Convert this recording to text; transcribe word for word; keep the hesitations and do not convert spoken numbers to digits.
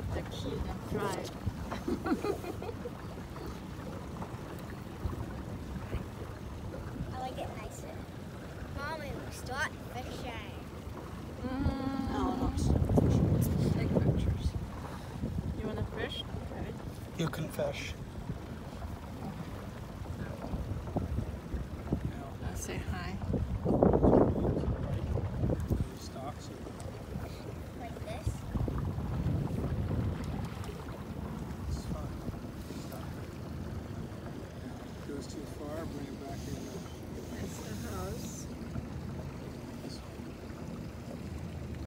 have the key and drive. I like it nicer. Mommy, we start fishing. Mm. No, not start fishing. Take pictures. You want to fish? Okay. You can fish. I'll say hi.